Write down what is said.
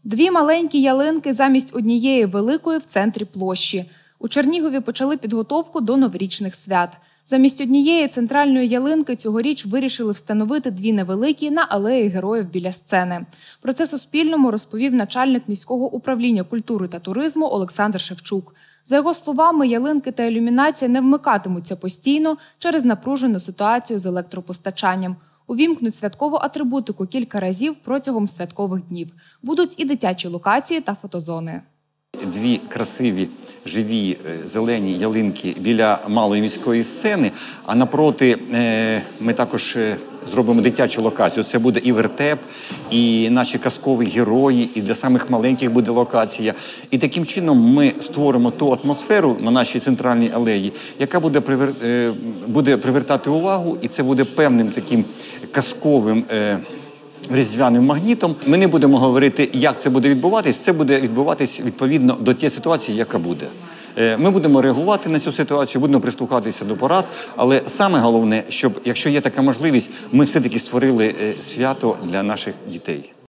Дві маленькі ялинки замість однієї великої в центрі площі. У Чернігові почали підготовку до новорічних свят. Замість однієї центральної ялинки цьогоріч вирішили встановити дві невеликі на алеї Героїв біля сцени. Про це Суспільному розповів начальник міського управління культури та туризму Олександр Шевчук. За його словами, ялинки та ілюмінація не вмикатимуться постійно через напружену ситуацію з електропостачанням. Увімкнуть святкову атрибутику кілька разів протягом святкових днів. Будуть і дитячі локації та фотозони. Дві красиві, живі, зелені ялинки біля малої міської сцени, а напроти ми також зробимо дитячу локацію. Це буде і вертеп, і наші казкові герої, і для самих маленьких буде локація. І таким чином ми створимо ту атмосферу на нашій центральній алеї, яка буде привертати увагу, і це буде певним таким казковим різдвяним магнітом. Ми не будемо говорити, як це буде відбуватись. Це буде відбуватись відповідно до тієї ситуації, яка буде. Ми будемо реагувати на цю ситуацію, будемо прислухатися до порад, але саме головне, щоб, якщо є така можливість, ми все-таки створили свято для наших дітей.